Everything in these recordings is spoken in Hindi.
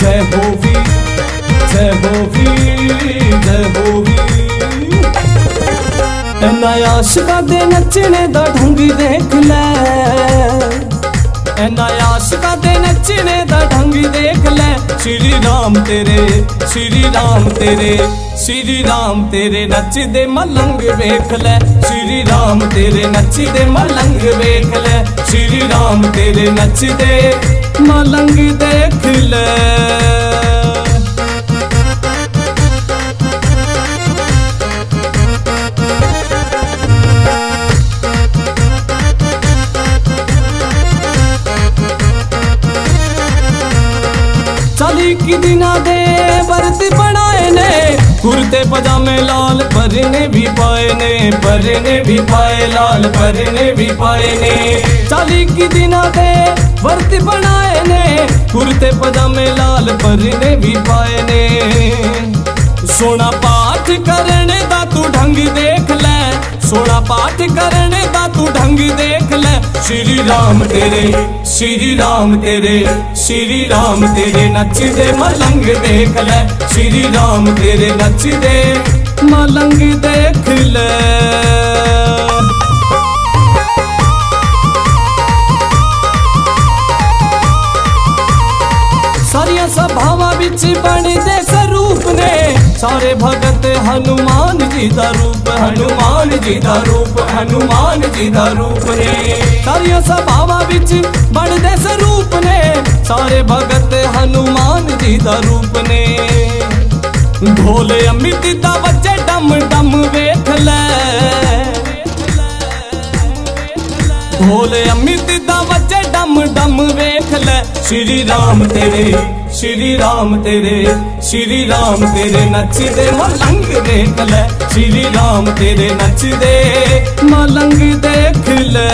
जय हो वीर, जय हो वीर, जय हो वीर। इन्ना आशिकां दे नचने दा ढंग देख लै, इन्ना आशिकां दे नचने दा ढंग देख लै। श्री राम तेरे, श्री राम तेरे, श्री राम तेरे नचदे मलंग वेख लै। श्री राम तेरे नचदे मलंग वेख लै। श्री राम तेरे नचदे मलंग देख लै। की दिना दे वर्त बनाए ने, कुर्ते पजामे लाल परने भी पाए ने, परने भी पाए लाल परने भी पाए ने। 40 की दिना दे वर्त बनाए ने, कुर्ते पजामे लाल परने भी पाए ने। सोना पाठ करने दा तू ढंग देख लै, सोना पाठ करने दा तू ढंग देख लै। श्री राम तेरे, श्री राम तेरे, श्री राम तेरे नचदे मलंग देख लै। श्री राम तेरे नचदे मलंग देख लै। सारिया सभावां विच बनदे स्वरूप ने, सारे भगत हनुमान जी दा रूप, हनुमान जी दा रूप, हनुमान जी दा रूप ने। सारिया सभावां विच बनदे स्वरूप ने, सारे भगत हनुमान जी दा रूप ने। ढोल अमृत दा वजे डम डम वेख लै, ढोल अमृत दा वजे डम डम वेख लै। श्री राम तेरे, श्री राम तेरे, श्री राम तेरे नचदे मलंग देख लै। श्री राम तेरे नचदे मलंग देख लै।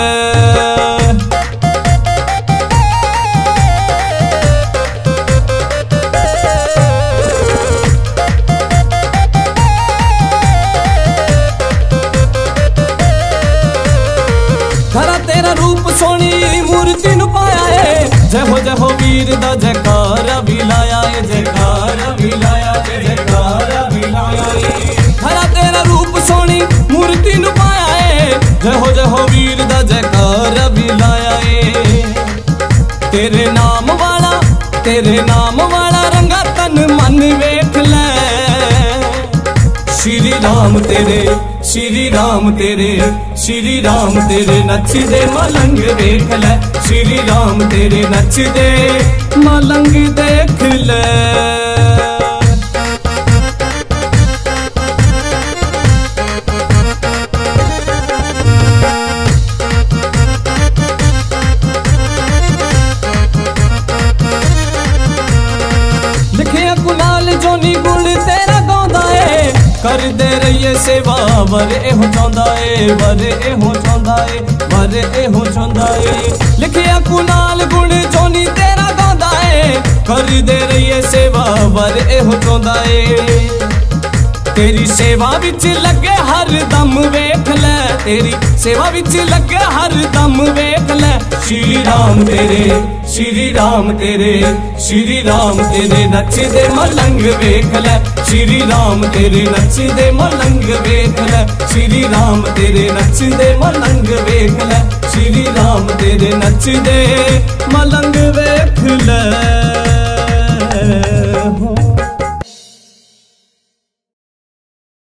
खरा तेरा रूप सोनी मूर्ति नु पाया है, जय हो वीर दा जयकारा भी लाया है, जयकारा भी लाया है, जयकारा भी लाया है। खरा तेरा रूप सोनी मूर्ति नु पाया है, जय हो वीर दा जयकारा भी लाया है। तेरे नाम वाला, तेरे नाम वाला रंगा तन मन वेख लै। श्री राम तेरे, श्री राम तेरे, श्री राम तेरे नचदे मलंग देख लै। श्री राम तेरे नचदे मलंग देख लै। लिखिया कुनाल जोनी गुण तेरा गाँदा है, कर दे रहिए सेवा वर एहो चाहंदा है, वर एहो चाहंदा है, वर एहो चाहंदा है। लिखिया कुनाल गुण जोनी तेरा गाँदा है, कर दे रहिए सेवा वर एहो चाहंदा है। तेरी सेवा विच लगे हर दम वेख लै, तेरी सेवा विच लगे हर दम वेख लै। श्री राम तेरे, श्री राम तेरे, श्री राम तेरे नचदे मलंग वेख लै। श्री राम तेरे नचदे मलंग वेख लै। श्री राम तेरे नचदे मलंग वेख लै। श्री राम तेरे नचदे मलंग वेख लै।